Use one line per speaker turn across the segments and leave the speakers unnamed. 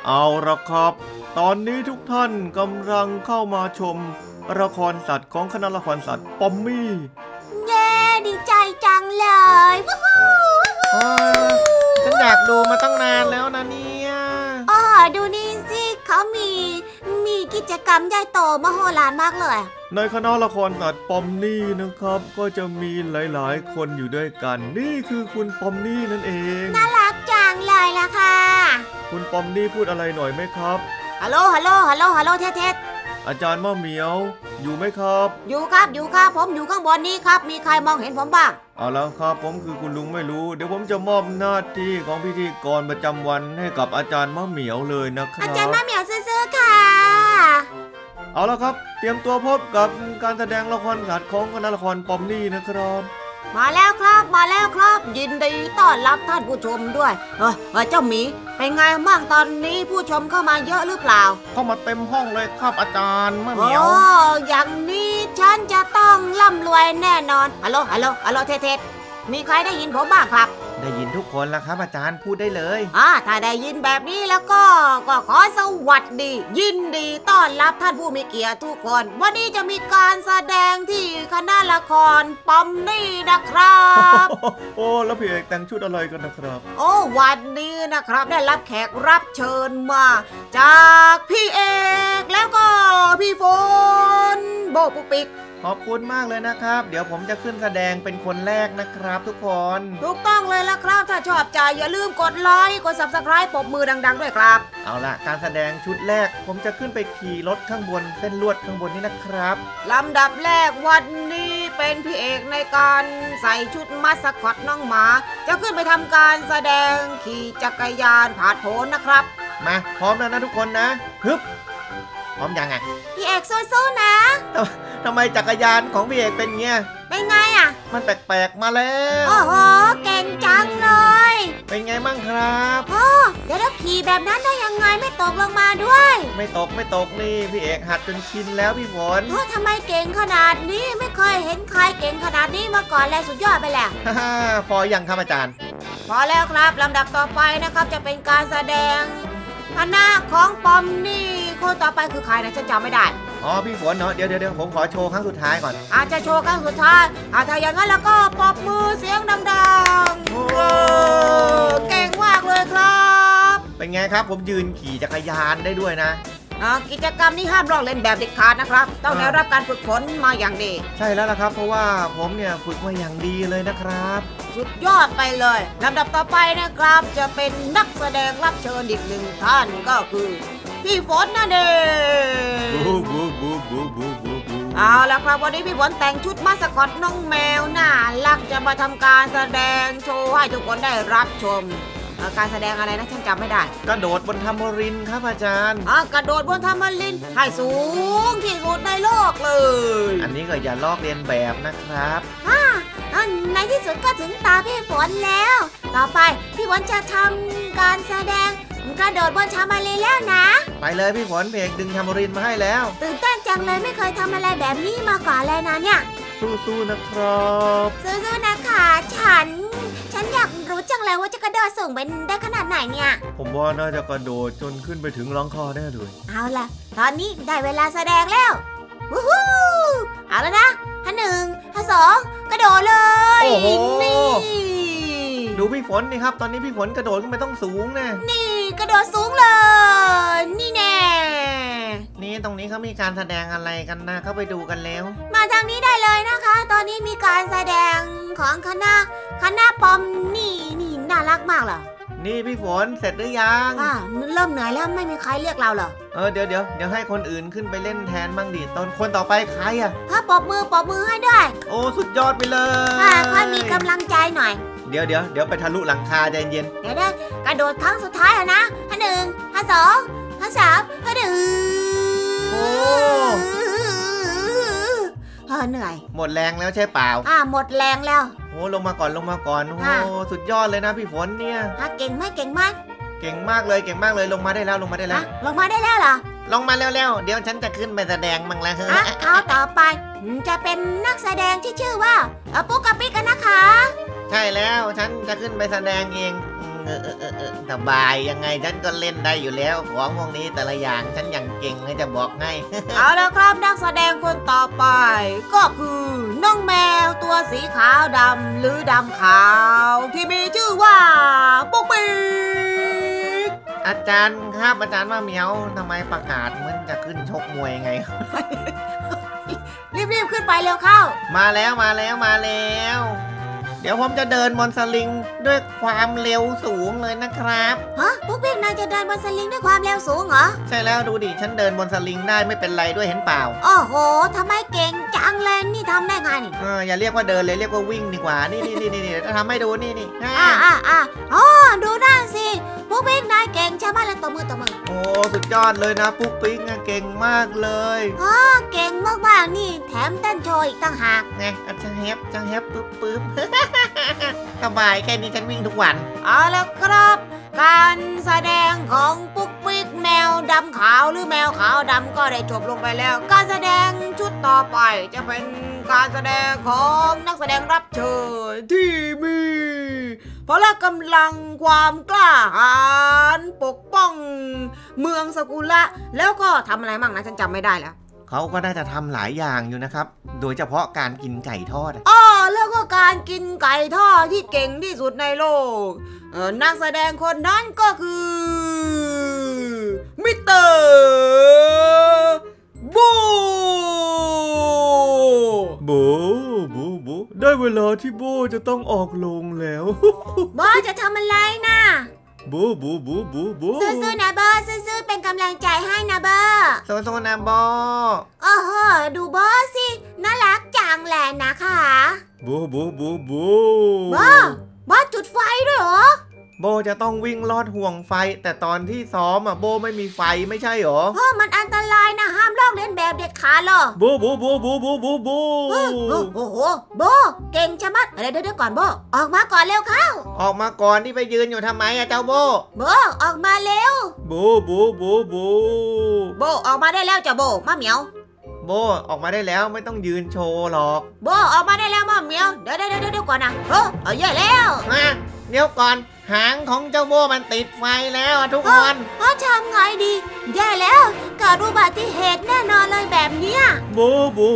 เอาละครับตอนนี้ทุกท่านกำลังเข้ามาชมละครสัตว์ของคณะละครสัตว์ปอมมี่
เย้ดีใจจังเลยวู้ฮู้
ฉันอยากดูมาตั้งนานแล้วนะเนี่ย
ดูนี่สิเขามีกิจกรรมใหญ่โตมโหฬารมากเลย
ในคณะละครสัตว์ปอมมี่นะครับก็จะมีหลายๆคนอยู่ด้วยกันนี่คือคุณปอมมี่นั่นเอง
น่ารักจังเลยล่ะค่ะ
คุณปอมมี่พูดอะไรหน่อยไหมครับ
ฮัลโหลฮัลโหลฮัลโหลฮัลโหลเท็ด
อาจารย์มะเหมียวอยู่ไหมครับ
อยู่ครับผมอยู่ข้างบนนี้ครับมีใครมองเห็นผมบ้าง
เอาแล้วครับผมคือคุณลุงไม่รู้เดี๋ยวผมจะมอบหน้าที่ของพิธีกรประจำวันให้กับอาจารย์มะเหมียวเลยนะครับ
อาจารย์มะเหมียวซื่อๆค่ะ
เอาละครับเตรียมตัวพบกับการแสดงละครสัตว์ของคณะละครปอมนี่นะครับ
มาแล้วครับยินดีต้อนรับท่านผู้ชมด้วยเจ้าหมีเป็นไงบ้างตอนนี้ผู้ชมเข้ามาเยอะหรือเปล่า
เข้ามาเต็มห้องเลยครับอาจารย์มะเหมียว
อย่างนี้ฉันจะต้องร่ำรวยแน่นอนฮัลโหลเท็ดมีใครได้ยินผมบ้างครับ
ได้ยินทุกคนแล้วครับอาจารย์พูดได้เลย
ถ้าได้ยินแบบนี้แล้วก็ขอสวัสดียินดีต้อนรับท่านผู้มีเกียรติทุกคนวันนี้จะมีการแสดงที่คณะละครปอมนี่นะครับ
โอ้แล้วพี่เอกแต่งชุดอะไรกันนะครับ
วันนี้นะครับได้รับแขกรับเชิญมาจากพี่เอกแล้วก็พี่ฝนโบปุ๊กปิ๊ก
ขอบคุณมากเลยนะครับเดี๋ยวผมจะขึ้นแสดงเป็นคนแรกนะครับทุกคน
ถูกต้องเลยล่ะครับถ้าชอบใจอย่าลืมกดไลค์กด Subscribe ปรบมือดังๆด้วยครับ
เอาล่ะการแสดงชุดแรกผมจะขึ้นไปขี่รถข้างบนเส้นลวดข้างบนนี้นะครับ
ลำดับแรกวันนี้เป็นพี่เอกในการใส่ชุดมัสคอตน้องหมาจะขึ้นไปทำการแสดงขี่จักรยานผาดโผนนะครับ
มาพร้อมแล้วนะทุกคนนะฮึบพร้อมยังไง
พี่เอกสู้ๆนะ
ทำไมจักรยานของพี่เอกเป็นเงี้ย
เป็นไงอ่ะ
มันแปลกๆมาแล้ว
โอ้โหเก่งจังเลย
เป็นไงมั่งครับ
เดี๋ยวขี่แบบนั้นได้ยังไงไม่ตกลงมาด้วย
ไม่ตกนี่พี่เอกหัดจนชินแล้วพี่ฝน
ทำไมเก่งขนาดนี้ไม่เคยเห็นใครเก่งขนาดนี้มาก่อนเลยสุดยอดไปแล้ว
พอยังครับอาจารย์
พอแล้วครับลำดับต่อไปนะครับจะเป็นการแสดงคณะของปอมนี่คนต่อไปคือใครนะฉันจำไม่ได้
พี่ฝนเนาะเดี๋ยวผมขอโชว์ครั้งสุดท้ายก่อน
อาจจะโชว์ครั้งสุดท้ายถ้าอย่างนั้นแล้วก็ปรบมือเสียงดังๆเก่งมากเลยครับ
เป็นไงครับผมยืนขี่จักรยานได้ด้วยนะ
กิจกรรมนี้ห้ามลอกเล่นแบบเด็ดขาดนะครับต้องได้รับการฝึกฝนมาอย่างดี
ใช่แล้วล่ะครับเพราะว่าผมเนี่ยฝึกมาอย่างดีเลยนะครับ
สุดยอดไปเลยลำดับต่อไปนะครับจะเป็นนักแสดงรับเชิญอีกหนึ่งท่านก็คือพี่ฝนนั่นเองเอาละครับวันนี้พี่ฝนแต่งชุดมาสคอตน้องแมวน่ารักจะมาทำการแสดงโชว์ให้ทุกคนได้รับชมการแสดงอะไรนะฉันจำไม่ได้
กระโดดบนทัมโบรินครับอาจารย์
กระโดดบนทัมโบรินให้สูงที่สุดในโลกเลย
อันนี้ก็อย่าลอกเลียนแบบนะครับ
ในที่สุดก็ถึงตาพี่ฝนแล้วต่อไปพี่ฝนจะทำการแสดงกระโดดบนทัมโบรินแล้วนะ
ไปเลยพี่ฝนเพกดึงทัมโบรินมาให้แล้ว
ตื่นเต้นจังเลยไม่เคยทำอะไรแบบนี้มาก่อนเลยนะเนี่ย
สู้ๆนะครับ
สู้ๆนะคะฉันอยากรู้จังเลยว่าจะกระโดดสูงเป็นได้ขนาดไหนเนี่ย
ผมว่าน่าจะกระโดดจนขึ้นไปถึงหลังคาแน่เลย
เอาล่ะตอนนี้ได้เวลาแสดงแล้ววู้ฮู้เอาแล้วนะ1 2กระโดดเลย
นี่ดูพี่ฝนนี่ครับตอนนี้พี่ฝนกระโดดขึ้นไปต้องสูงนะ
นี่กระโดดสูงเลยนี่แน่
นี่ตรงนี้เขามีการแสดงอะไรกันนะเข้าไปดูกันแล้ว
มาทางนี้ได้เลยนะคะตอนนี้มีการแสดงของคณะปอมนี่น่ารักมากเหรอ
นี่พี่ฝนเสร็จหรือยัง
เริ่มเหนื่อยแล้วไม่มีใครเรียกเราเหรอ
เดี๋ยวให้คนอื่นขึ้นไปเล่นแทนบ้างดิตอนคนต่อไปใคร
ปรบมือให้ด้วย
โอ้สุดยอดไปเลย
ค่อยมีกำลังใจหน่อย
เดี๋ยวไปทะลุหลังคาใจเย็น
เดี๋ยวกระโดดครั้งสุดท้ายแล้วนะ1 2 3
โอ้
เหนื่อย
หมดแรงแล้วใช่เปล่า
หมดแรงแล้ว
โอ้ลงมาก่อนโอ้สุดยอดเลยนะพี่ฝนเนี่ย
เก่งมาก
เก่งมากเลยลงมาได้แล้ว
ลงมาได้แล้วเหรอ
ลงมาเร็วๆเดี๋ยวฉันจะขึ้นไปแสดงมั่งแล้ว
เอาต่อไปจะเป็นนักแสดงที่ชื่อว่าปุ๊กกะปิ๊กกันนะคะ
ใช่แล้วฉันจะขึ้นไปแสดงเอง
สบายยังไงฉันก็เล่นได้อยู่แล้วของพวกนี้แต่ละอย่างฉันอย่างเก่งเลยจะบอกให้
เอาละครับนักแสดงคนต่อไป ก็คือน้องแมวตัวสีขาวดำหรือดำขาวที่มีชื่อว่าปุ๊กปิ๊ก
อาจารย์ครับอาจารย์ว่าเหมียวทำไมประกาศเหมือนจะขึ้นชกมวยไง
รีบๆขึ้นไปเร็วเข้า
มาแล้วมาแล้วมาแล้ว เดี๋ยวผมจะเดินบนสลิงด้วยความเร็วสูงเลยนะครับ
ฮะปุ๊กปิ๊กนายจะเดินบนสลิงด้วยความเร็วสูงเหรอ
ใช่แล้วดูดิฉันเดินบนสลิงได้ไม่เป็นไรด้วยเห็นเปล่า
โอ้โหทำไมเก่งจังเลยนี่ทำได้ไงนี่
อย่าเรียกว่าเดินเลยเรียกว่าวิ่งดีกว่านี่จะทำให้ดูนี่
อ๋อดูนั่นสิปุ๊กปิ๊กนายเก่งใช่ไหมล่ะตบมือ
โอ้สุดยอดเลยนะปุ๊กปิ๊กเก่งมากเลย
เก่งมากๆนี่แถมเต้นโชว์อีกต่างหาก
ไงจะแฮปปึ๊บ สบายแค่นี้ฉันวิ่งทุกวัน
เอาละครับ การแสดงของปุ๊กปิ๊กแมวดำขาวหรือแมวขาวดำก็ได้จบลงไปแล้ว การแสดงชุดต่อไปจะเป็นการแสดงของนักแสดงรับเชิญที่มีพละกำลังความกล้าหาญปกป้องเมืองสกุละแล้วก็ทำอะไรบ้างนะฉันจำไม่ได้แล้ว
เขาก็น่าจะทำหลายอย่างอยู่นะครับโดยเฉพาะการกินไก่ทอด
แล้วก็การกินไก่ทอดที่เก่งที่สุดในโลกนักแสดงคนนั้นก็คือมิสเตอร์บู
ได้เวลาที่โบจะต้องออกโรงแล้ว
บอจะทำอะไรนะ
บู
สู้ๆนะบอสู้ๆเป็นกำลังใจให้นะบอ
โซนาบอ
โอ้โหดูบอสิน่ารักจังแหละนะคะบอจุดไฟด้วยเหรอ
โบจะต้องวิ่งลอดห่วงไฟแต่ตอนที่ซ้อมโบไม่มีไฟไม่ใช่หรอ
มันอันตรายนะห้ามลอกเลียนแบบเด็ดขาดหรอโอ้โหโบเก่งชะมัดเดี๋ยวก่อนโบออกมาก่อนเร็วเข้า
ออกมาก่อนที่ไปยืนอยู่ทำไมเจ้าโบ
โบออกมาเร็วโบออกมาได้แล้วจ้ะโบมาเหมียว
โบออกมาได้แล้วไม่ต้องยืนโชว์หรอก
โบออกมาได้แล้วมาเหมียวเดี๋ยวก่อนนะเอาเยอะแล้ว
เดี๋ยวก่อนหางของเจ้าโบมันติดไฟแล้วทุกคน
ทำไงดีแย่แล้วเกิดอุบัติเหตุแน่นอนเลยแบบเนี้ยโบ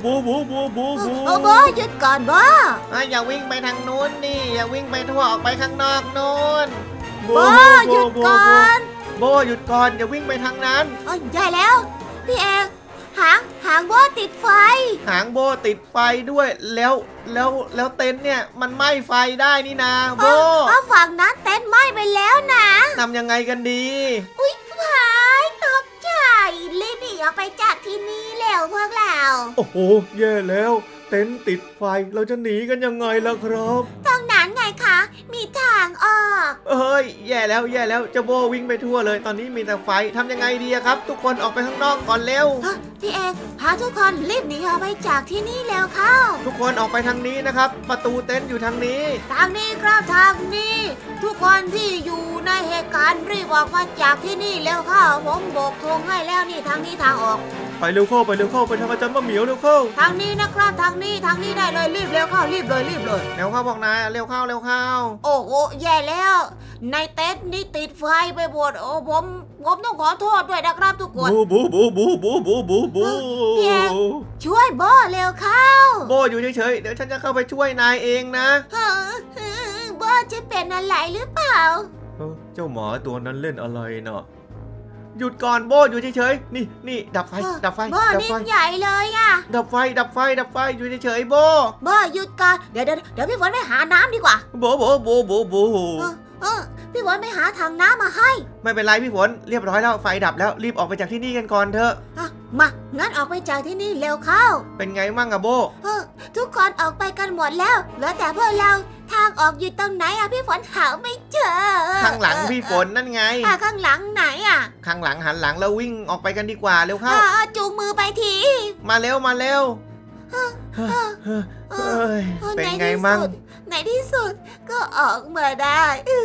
หยุดก่อนโบ
อย่าวิ่งไปทางนู้นนี่อย่าวิ่งไปทั่วออกไปข้างนอกนู้น
โบหยุดก่อน
โบหยุดก่อนอย่าวิ่งไปทางนั้น
แย่แล้วพี่เอกหางโบติดไฟ
หางโบติดไฟด้วยแล้วเต็นท์เนี่ยมันไหม้ไฟได้นี่นาโบ
ฝั่งนั้นเต็นท์ไหม้ไปแล้วนะ
ทำยังไงกันดี
อุ๊ยหายตกใจรีบหนีออกไปจากที่นี่แล้วพวกเรา
โอ้โหแย่แล้วเต็นท์ติดไฟเราจะหนีกันยังไงล่ะครับ
ตรงนั้นไงคะมีทางออก
แย่แล้วเจ้าโบวิ่งไปทั่วเลยตอนนี้มีแต่ไฟทำยังไงดีครับทุกคนออกไปข้างนอกก่อนเร็ว
พี่เอกพาทุกคนรีบหนีออกไปจากที่นี่แล้วเข้า
ทุกคนออกไปทางนี้นะครับประตูเต็นท์อยู่ทางนี้
ครับทางนี้ทุกคนที่อยู่ในเหตุการณ์รีบออกมาจากที่นี่แล้วเข้าผมโบกธงให้แล้วนี่ทางนี้ทางออก
ไปเร็วเข้าไปทางอาจารย์มะเหมียวเร็วเข้า
ทางนี้นะครับทางนี้ได้เลยรีบเร็วเข้ารีบเลย
เร็วเข้าพวกนายเร็วเข้า
โอ้โหแย่แล้วในเต็นท์นี่ติดไฟไปหมดผมต้องขอโทษด้วยนะครับทุกคน
บู
พี่เอกช่วยโบเร็วเข้า
โบอยู่เฉยๆเดี๋ยวฉันจะเข้าไปช่วยนายเองนะ
โบจะเป็นอะไรหรือเปล่า
เจ้าหมาตัวนั้นเล่นอะไรเนาะหยุดก่อนโบอยู่เฉยๆนี่ดับไฟ
โบนิ่งใหญ่เลยอะ
ดับไฟอยู่เฉยๆโบ
หยุดก่อนเดี๋ยวพี่ฝนไปหาน้ำดีกว่า
โบ
พี่ฝนไปหาถังน้ำมาให้
ไม่เป็นไรพี่ฝนเรียบร้อยแล้วไฟดับแล้วรีบออกไปจากที่นี่กันก่อนเถอะ
มางั้นออกไปจากที่นี่เร็วเข้า
เป็นไงมั่งอะโบ
ทุกคนออกไปกันหมดแล้วเหลือแต่พวกเราทางออกอยู่ตรงไหนอะพี่ฝนหาไม่เจอ
ข้างหลังพี่ฝนนั่นไง
ข้างหลังไหนอะ
ข้างหลังหันหลังแล้ววิ่งออกไปกันดีกว่าเร็วเข้า
จูงมือไปที
มาเร็วเป็นไงมั่ง
ในที่สุดก็ออกมาได้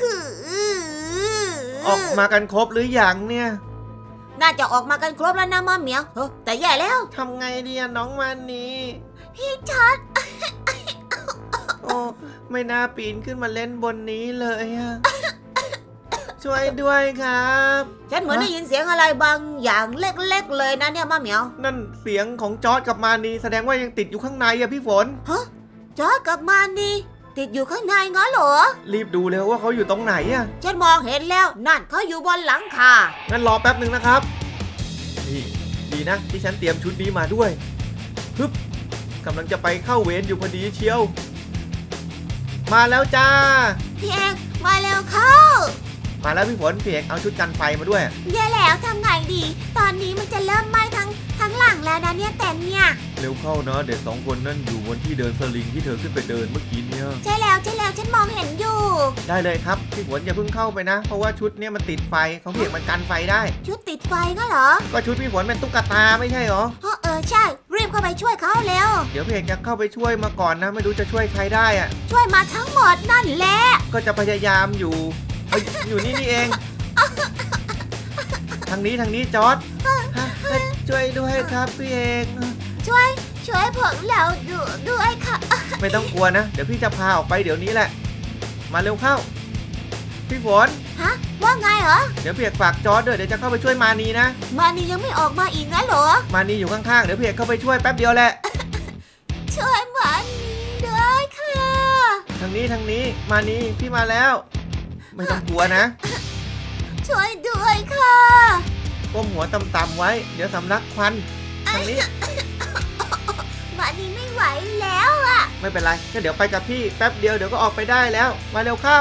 ออกมากันครบหรือยังเนี่ย
น่าจะออกมากันครบแล้วนะมะเหมียวแต่แย่แล้ว
ทำไงดีน้องมันนี่
พี่ชัด
โอ้ไม่น่าปีนขึ้นมาเล่นบนนี้เลยอะช่วยด้วยครับ
ฉันเหมือนได้ยินเสียงอะไรบางอย่างเล็กๆเลยนะเนี่ยมะเหมียว
นั่นเสียงของจอร์จกับมานีแสดงว่ายังติดอยู่ข้างในอะพี่ฝน
จอร์จกับมานีติดอยู่ข้างในงั้นเหรอ
รีบดูเร็วว่าเขาอยู่ตรงไหนอะ
ฉันมองเห็นแล้วนั่นเขาอยู่บนหลังคา
งั้นรอแป๊บหนึ่งนะครับนี่ดีนะที่ฉันเตรียมชุดนี้มาด้วยฮึบกำลังจะไปเข้าเวรอยู่พอดีเชียว มาแล้วจ้า
พี่เอกมาเร็วเข้า
มาแล้วพี่ฝนพี่เอกเอาชุดกันไฟมาด้วย
แย่แล้วทำไงดี ตอนนี้มันจะเริ่มไหม้ทั้งหลังแล้วนะเนี่ยแต่เนี่ย
เร็วเข้านะเด็ก2 คนนั่นอยู่บนที่เดินสลิงที่เธอขึ้นไปเดินเมื่อกี้เนี่ย
ใช่แล้วฉันมองเห็นอยู่
ได้เลยครับพี่ฝนอย่าเพิ่งเข้าไปนะ เพราะว่าชุดเนี้ยมันติดไฟเขาพี่เอกมันกันไฟได้
ชุดติดไฟก็เหรอ
ก็ชุดพี่ฝนเป็นตุ๊กตาไม่ใช่เหรอ
ใช่รีบเข้าไปช่วยเขาเร็ว
เดี๋ยวพี่เอกจะเข้าไปช่วยมาก่อนนะไม่รู้จะช่วยใครได้อะ
ช่วยมาทั้งหมดนั่นแหละ
ก็จะพยายามอยู่เอาอยู่นี่เอง ทางนี้จอร์ดช่วยด้วยครับพี่เอก
ช่วยพวกเราด้วยค่ะ
ไม่ต้องกลัวนะ เดี๋ยวพี่จะพาออกไปเดี๋ยวนี้แหละ มาเร็วเข้า พี่ฝน
ว่าไงเหรอ
เดี๋ยวพี่เอกฝากจอร์ดด้วยเดี๋ยวจะเข้าไปช่วยมานีนะ
มานี่ยังไม่ออกมาอีกนะเหรอ
มานีอยู่ข้างๆเดี๋ยวพี่เอกเข้าไปช่วยแป๊บเดียวแหละ
ช่วยมานี่ด้วยค่ะ
ทางนี้มานีพี่มาแล้ว ไม่ต้องกลัวนะ
ช่วยด้วยค่ะ
ก้มหัวต่ำๆไว้ เดี๋ยวสำลักควันทางนี้
มานี่ไม่ไหวแล้วอะ
ไม่เป็นไรก็เดี๋ยวไปกับพี่แป๊บเดียวเดี๋ยวก็ออกไปได้แล้ว มาเร็วเข้า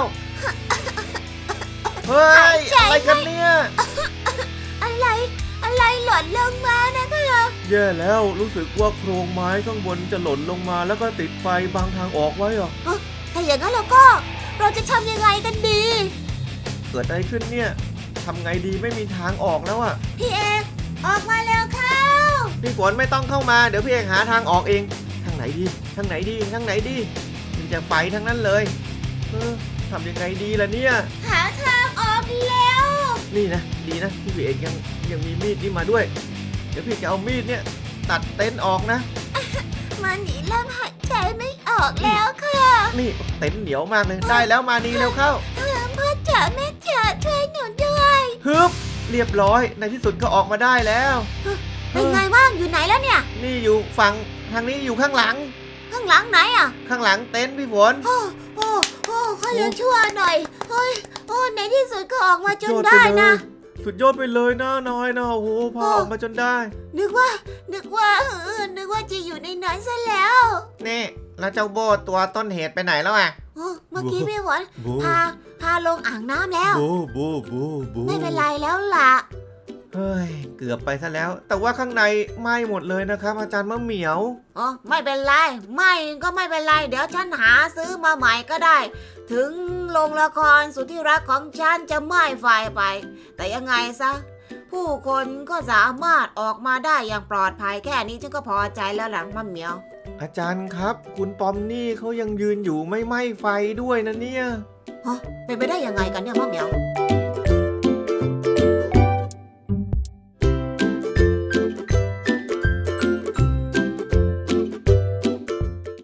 เฮ้ยอะไรกันเนี่ย
อะไรหล่นลงมานะคะ
แย่แล้วรู้สึกว่าโครงไม้ข้างบนจะหล่นลงมาแล้วก็ติดไฟบางทางออกไว้เหรอ
ถ้าอย่างนั้นเราจะทำยังไงกันดี
เกิดอะไรขึ้นเนี่ยทำไงดีไม่มีทางออกแล้วอะ
พี่เอกออกมาเร็วเข้า
พี่ฝนไม่ต้องเข้ามาเดี๋ยวพี่เอกหาทางออกเองทางไหนดีมีแต่ไฟทั้งนั้นเลยทำยังไงดีล่ะเนี่ย
หาทางออกแล้ว
นี่นะดีนะที่พี่เอกยังมีมีดนี่มาด้วย เดี๋ยวพี่จะเอามีดเนี่ยตัดเต็นท์ออกนะ
มานี่เริ่มหายใจไม่ออกแล้วค่ะ
นี่เต็นท์เหนียวมากเลยได้แล้วมานีเร็วเข้า
พ่อจ๋าแม่จ๋าช่วยหนูด้วย
ฮึบเรียบร้อยในที่สุดก็ออกมาได้แล้ว
เป็นไงบ้างอยู่ไหนแล้วเนี่ย
นี่อยู่ฝั่งทางนี้อยู่ข้างหลัง
ข้างหลังไหนอ่ะ
ข้างหลังเต็นท์พี่ฝน
โอ้เขาจะชั่วหน่อยเฮ้ยในที่สุดก็ออกมาจนได้นะ
สุดยอดไปเลยนะน้อยนะโอ้โหพาออกมาจนได้
นึกว่าจะอยู่ในนั้นซะแล้ว
นี่แล้วเจ้าโบตัวต้นเหตุไปไหนแล้วอ่ะ
เมื่อกี้พี่ฝน
บู
พาลงอ่างน้ำแล้ว
บู
ไม่เป็นไรแล้วล่ะ
เฮ้ยเกือบไปซะแล้ว แต่ว่าข้างในไหม้หมดเลยนะครับ อาจารย์มะเหมียว
ไม่เป็นไรไม่ก็ไม่เป็นไรเดี๋ยวฉันหาซื้อมาใหม่ก็ได้ ถึงโรงละครสุดที่รักของฉันจะไหม้ไฟไป แต่ยังไงซะผู้คนก็สามารถออกมาได้อย่างปลอดภัยแค่นี้ฉันก็พอใจแล้วล่ะมะเหมียว
อาจารย์ครับ คุณปอมนี่เขายังยืนอยู่ไม่ไหม้ไฟด้วยนะเนี่ย
เป็นไปได้ยังไงกันเนี่ยมะเหมียว